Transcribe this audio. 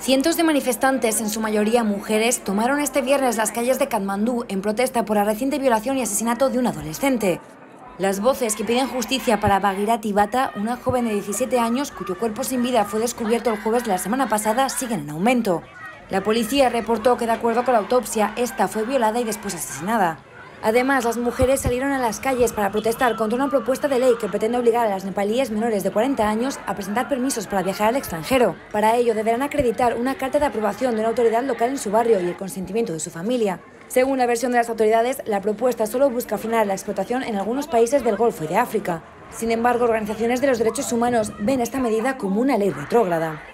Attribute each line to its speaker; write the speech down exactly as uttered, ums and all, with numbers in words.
Speaker 1: Cientos de manifestantes, en su mayoría mujeres, tomaron este viernes las calles de Katmandú en protesta por la reciente violación y asesinato de un adolescente. Las voces que piden justicia para Bhagirathi Bhatta, una joven de diecisiete años cuyo cuerpo sin vida fue descubierto el jueves de la semana pasada, siguen en aumento. La policía reportó que, de acuerdo con la autopsia, esta fue violada y después asesinada. Además, las mujeres salieron a las calles para protestar contra una propuesta de ley que pretende obligar a las nepalíes menores de cuarenta años a presentar permisos para viajar al extranjero. Para ello, deberán acreditar una carta de aprobación de una autoridad local en su barrio y el consentimiento de su familia. Según la versión de las autoridades, la propuesta solo busca frenar la explotación en algunos países del Golfo y de África. Sin embargo, organizaciones de los derechos humanos ven esta medida como una ley retrógrada.